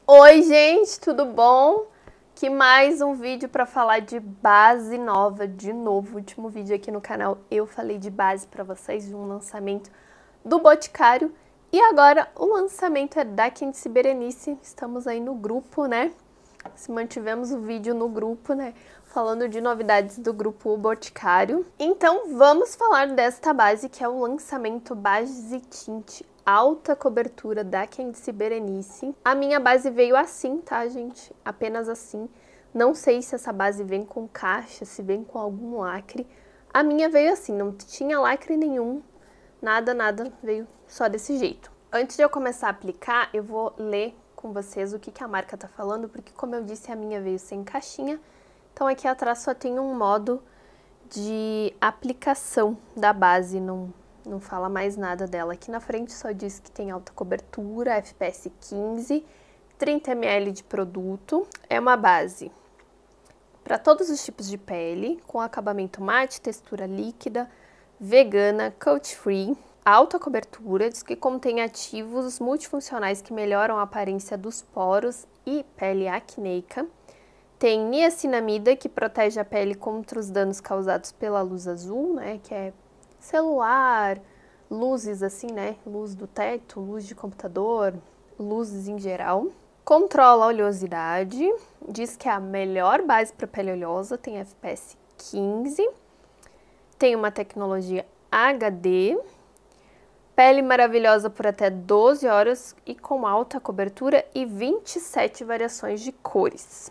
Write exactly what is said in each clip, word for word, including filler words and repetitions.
Oi, gente, tudo bom? Que mais um vídeo para falar de base nova, de novo, último vídeo aqui no canal eu falei de base para vocês, de um lançamento do Boticário, e agora o lançamento é da Candice Berenice. Estamos aí no grupo, né? Se mantivemos o vídeo no grupo, né? Falando de novidades do grupo O Boticário. Então vamos falar desta base que é o lançamento Base Tint alta cobertura da Candice Berenice. A minha base veio assim, tá, gente? Apenas assim. Não sei se essa base vem com caixa, se vem com algum lacre. A minha veio assim, não tinha lacre nenhum. Nada, nada, veio só desse jeito. Antes de eu começar a aplicar, eu vou ler com vocês o que, que a marca tá falando, porque como eu disse, a minha veio sem caixinha. Então aqui atrás só tem um modo de aplicação da base, não... Não fala mais nada dela. Aqui na frente só diz que tem alta cobertura, F P S quinze, trinta mililitros de produto. É uma base para todos os tipos de pele, com acabamento mate, textura líquida, vegana, coat free. Alta cobertura, diz que contém ativos multifuncionais que melhoram a aparência dos poros e pele acneica. Tem niacinamida, que protege a pele contra os danos causados pela luz azul, né, que é celular, luzes assim, né, luz do teto, luz de computador, luzes em geral. Controla a oleosidade, diz que é a melhor base para pele oleosa, tem F P S quinze, tem uma tecnologia H D, pele maravilhosa por até doze horas e com alta cobertura e vinte e sete variações de cores.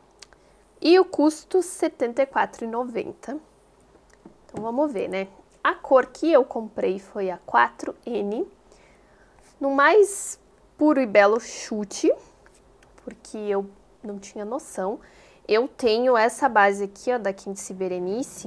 E o custo setenta e quatro reais e noventa centavos. Então vamos ver, né? A cor que eu comprei foi a quatro N, no mais puro e belo chute, porque eu não tinha noção. Eu tenho essa base aqui, ó, da Candice Berenice,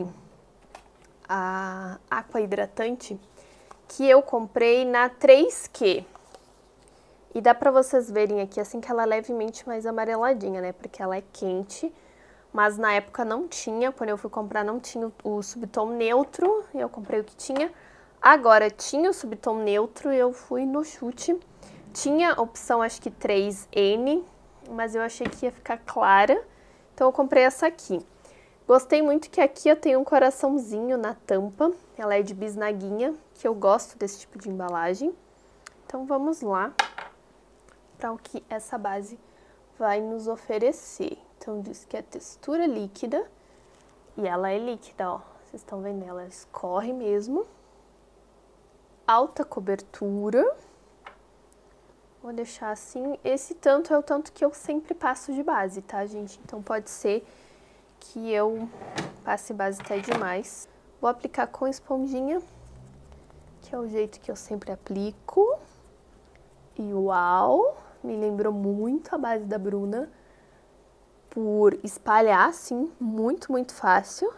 a Aqua Hidratante, que eu comprei na três Q. E dá pra vocês verem aqui, assim, que ela é levemente mais amareladinha, né, porque ela é quente. Mas na época não tinha, quando eu fui comprar não tinha o subtom neutro, eu comprei o que tinha. Agora tinha o subtom neutro, eu fui no chute. Tinha a opção, acho que três N, mas eu achei que ia ficar clara, então eu comprei essa aqui. Gostei muito que aqui eu tenho um coraçãozinho na tampa, ela é de bisnaguinha, que eu gosto desse tipo de embalagem. Então vamos lá para o que essa base vai nos oferecer. Então, diz que é textura líquida, e ela é líquida, ó, vocês estão vendo, ela escorre mesmo. Alta cobertura, vou deixar assim, esse tanto é o tanto que eu sempre passo de base, tá, gente? Então, pode ser que eu passe base até demais. Vou aplicar com esponjinha, que é o jeito que eu sempre aplico. E uau, me lembrou muito a base da Bruna, por espalhar, assim, muito, muito fácil.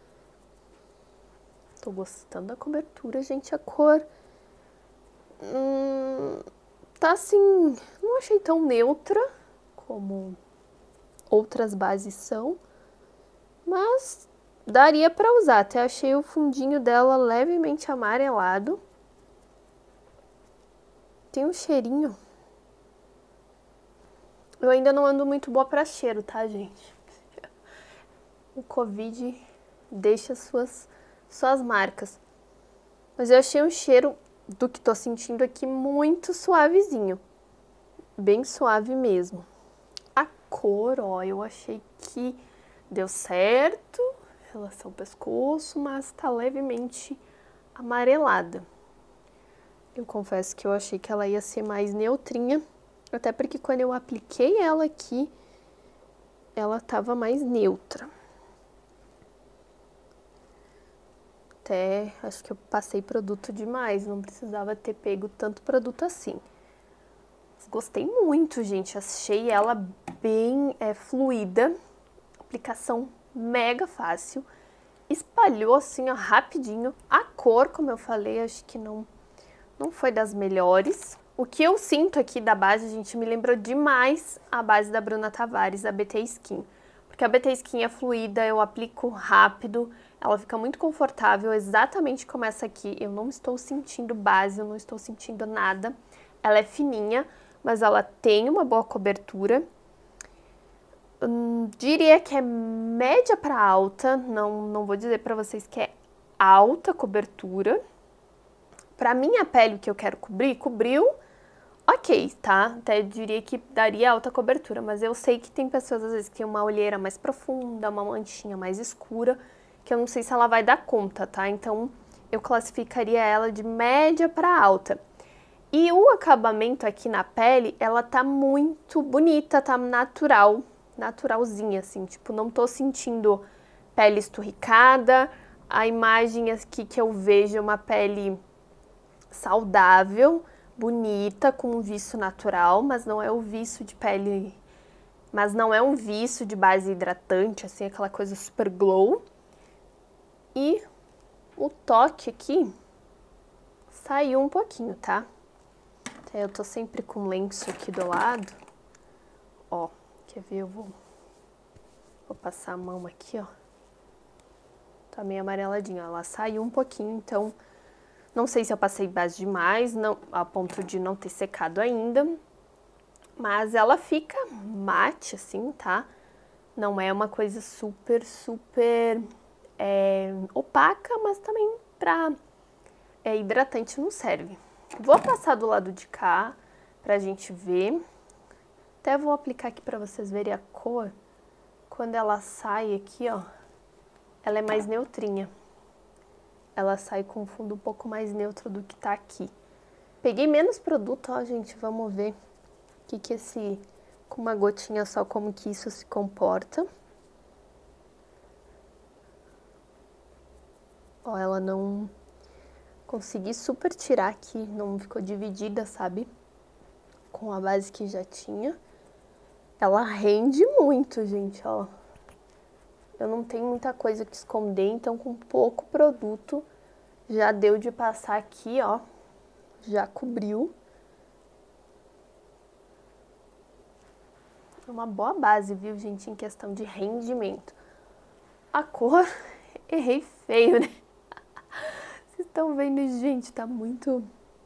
Tô gostando da cobertura, gente, a cor hum, tá assim, não achei tão neutra como outras bases são, mas daria pra usar. Até achei o fundinho dela levemente amarelado. Tem um cheirinho. Eu ainda não ando muito boa pra cheiro, tá, gente? O Covid deixa suas, suas marcas. Mas eu achei um cheiro do que tô sentindo aqui muito suavezinho. Bem suave mesmo. A cor, ó, eu achei que deu certo em relação ao pescoço, mas tá levemente amarelada. Eu confesso que eu achei que ela ia ser mais neutrinha. Até porque quando eu apliquei ela aqui, ela tava mais neutra. Até acho que eu passei produto demais, não precisava ter pego tanto produto assim. Gostei muito, gente, achei ela bem é, fluida, aplicação mega fácil. Espalhou assim, ó, rapidinho. A cor, como eu falei, acho que não, não foi das melhores. O que eu sinto aqui da base, gente, me lembrou demais a base da Bruna Tavares, a B T Skin. Porque a B T Skin é fluida, eu aplico rápido, ela fica muito confortável, exatamente como essa aqui. Eu não estou sentindo base, eu não estou sentindo nada. Ela é fininha, mas ela tem uma boa cobertura. Hum, diria que é média para alta, não, não vou dizer para vocês que é alta cobertura. Para minha pele, o que eu quero cobrir, cobriu, ok, tá? Até diria que daria alta cobertura, mas eu sei que tem pessoas, às vezes, que tem uma olheira mais profunda, uma manchinha mais escura, que eu não sei se ela vai dar conta, tá? Então, eu classificaria ela de média para alta. E o acabamento aqui na pele, ela tá muito bonita, tá natural, naturalzinha, assim, tipo, não tô sentindo pele esturricada. A imagem aqui que eu vejo é uma pele saudável, bonita, com um viço natural, mas não é o viço de pele, mas não é um viço de base hidratante, assim, aquela coisa super glow. E o toque aqui saiu um pouquinho, tá? Eu tô sempre com lenço aqui do lado. Ó, quer ver? Eu vou, vou passar a mão aqui, ó. Tá meio amareladinha, ela saiu um pouquinho, então não sei se eu passei base demais, não, a ponto de não ter secado ainda. Mas ela fica mate, assim, tá? Não é uma coisa super, super é, opaca, mas também pra é, hidratante não serve. Vou passar do lado de cá pra gente ver. Até vou aplicar aqui pra vocês verem a cor. Quando ela sai aqui, ó, ela é mais neutrinha. Ela sai com um fundo um pouco mais neutro do que tá aqui. Peguei menos produto, ó, gente, vamos ver o que que esse, com uma gotinha só, como que isso se comporta. Ó, ela não... Consegui super tirar aqui, não ficou dividida, sabe? Com a base que já tinha. Ela rende muito, gente, ó. Eu não tenho muita coisa que esconder, então com pouco produto já deu de passar aqui, ó. Já cobriu. É uma boa base, viu, gente, em questão de rendimento. A cor, errei feio, né? Vocês estão vendo, gente, tá muito...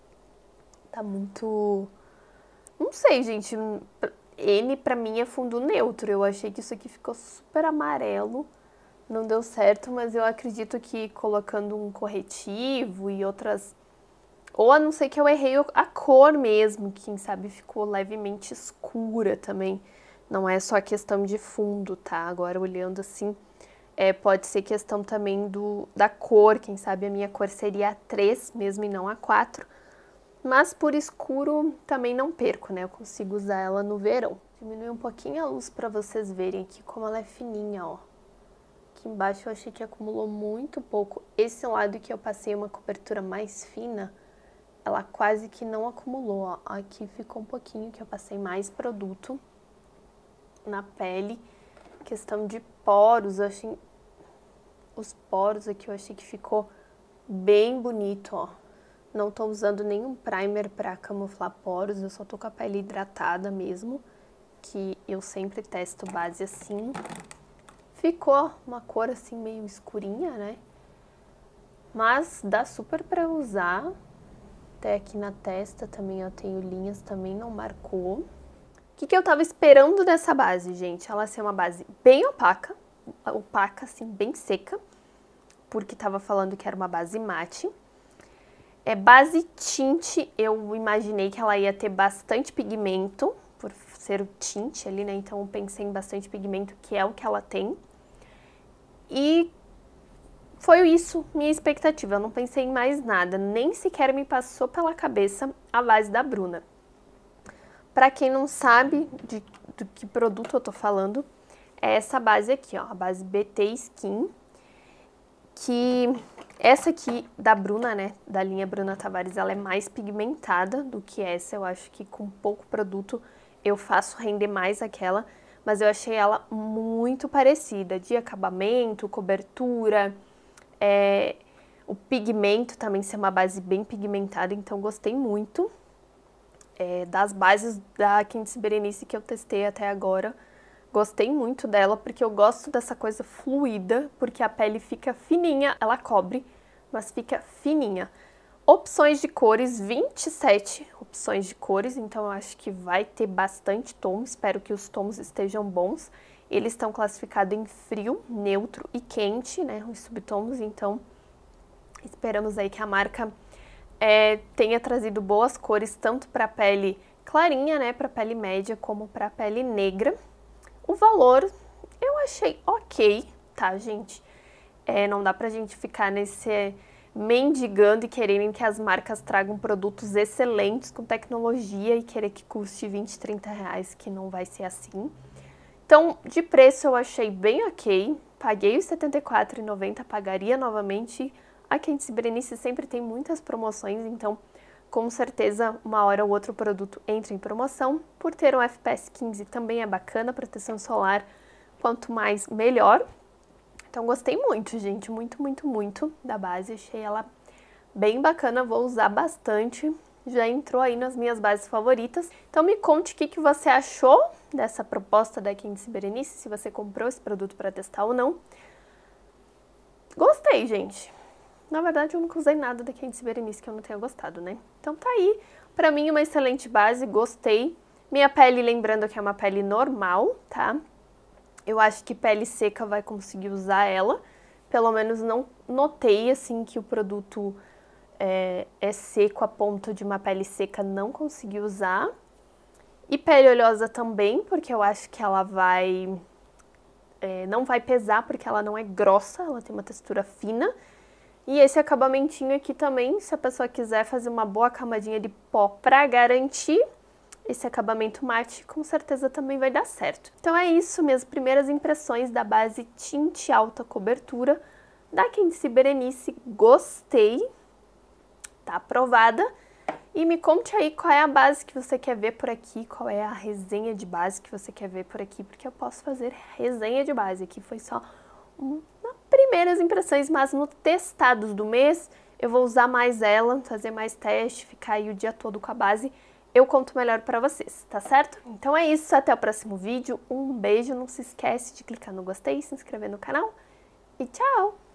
Tá muito... Não sei, gente. N pra mim é fundo neutro. Eu achei que isso aqui ficou super amarelo. Não deu certo, mas eu acredito que colocando um corretivo e outras... Ou a não ser que eu errei a cor mesmo, quem sabe ficou levemente escura também. Não é só questão de fundo, tá? Agora olhando assim... É, pode ser questão também do, da cor, quem sabe a minha cor seria a três mesmo e não a quatro. Mas por escuro também não perco, né? Eu consigo usar ela no verão. Diminui um pouquinho a luz para vocês verem aqui como ela é fininha, ó. Aqui embaixo eu achei que acumulou muito pouco. Esse lado que eu passei uma cobertura mais fina, ela quase que não acumulou, ó. Aqui ficou um pouquinho que eu passei mais produto na pele. Questão de poros, eu achei... Os poros aqui eu achei que ficou bem bonito, ó. Não tô usando nenhum primer pra camuflar poros, eu só tô com a pele hidratada mesmo, que eu sempre testo base assim. Ficou uma cor assim meio escurinha, né? Mas dá super pra usar. Até aqui na testa também eu tenho linhas, também não marcou. O que que eu tava esperando dessa base, gente? Ela ser uma base bem opaca, opaca assim, bem seca, porque tava falando que era uma base mate. É base tint, eu imaginei que ela ia ter bastante pigmento, por ser o tint ali, né? Então eu pensei em bastante pigmento, que é o que ela tem. E foi isso, minha expectativa. Eu não pensei em mais nada, nem sequer me passou pela cabeça a base da Bruna. Pra quem não sabe de, do que produto eu tô falando, é essa base aqui, ó, a base B T Skin, que essa aqui da Bruna, né, da linha Bruna Tavares, ela é mais pigmentada do que essa. Eu acho que com pouco produto eu faço render mais aquela, mas eu achei ela muito parecida, de acabamento, cobertura, é, o pigmento também ser uma base bem pigmentada, então gostei muito. É, das bases da Candice Berenice que eu testei até agora, gostei muito dela, porque eu gosto dessa coisa fluida, porque a pele fica fininha, ela cobre, mas fica fininha. Opções de cores, vinte e sete opções de cores, então eu acho que vai ter bastante tom, espero que os tons estejam bons. Eles estão classificados em frio, neutro e quente, né, os subtons, então esperamos aí que a marca é, tenha trazido boas cores, tanto para a pele clarinha, né, para a pele média, como para a pele negra. O valor eu achei ok, tá, gente? É, não dá pra gente ficar nesse mendigando e querendo que as marcas tragam produtos excelentes com tecnologia e querer que custe vinte, trinta reais, que não vai ser assim. Então, de preço eu achei bem ok, paguei os setenta e quatro reais e noventa centavos, pagaria novamente. A Candice Berenice sempre tem muitas promoções, então com certeza uma hora ou outro produto entra em promoção. Por ter um F P S quinze também é bacana, proteção solar, quanto mais melhor. Então gostei muito, gente, muito, muito, muito da base, achei ela bem bacana, vou usar bastante, já entrou aí nas minhas bases favoritas. Então me conte o que, que você achou dessa proposta da Candice Berenice, se você comprou esse produto para testar ou não. Gostei, gente. Na verdade eu nunca usei nada da Candice Berenice que eu não tenha gostado, né? Então tá aí, pra mim uma excelente base, gostei. Minha pele, lembrando que é uma pele normal, tá? Eu acho que pele seca vai conseguir usar ela, pelo menos não notei assim que o produto é, é seco a ponto de uma pele seca não conseguir usar. E pele oleosa também, porque eu acho que ela vai, é, não vai pesar porque ela não é grossa, ela tem uma textura fina. E esse acabamentinho aqui também, se a pessoa quiser fazer uma boa camadinha de pó pra garantir esse acabamento mate, com certeza também vai dar certo. Então é isso, minhas primeiras impressões da base tinte alta cobertura da Candice Berenice. Gostei, tá aprovada. E me conte aí qual é a base que você quer ver por aqui, qual é a resenha de base que você quer ver por aqui, porque eu posso fazer resenha de base. Aqui foi só uma primeiras impressões, mas no testados do mês eu vou usar mais ela, fazer mais teste, ficar aí o dia todo com a base. Eu conto melhor pra vocês, tá certo? Então é isso, até o próximo vídeo, um beijo, não se esquece de clicar no gostei, se inscrever no canal e tchau!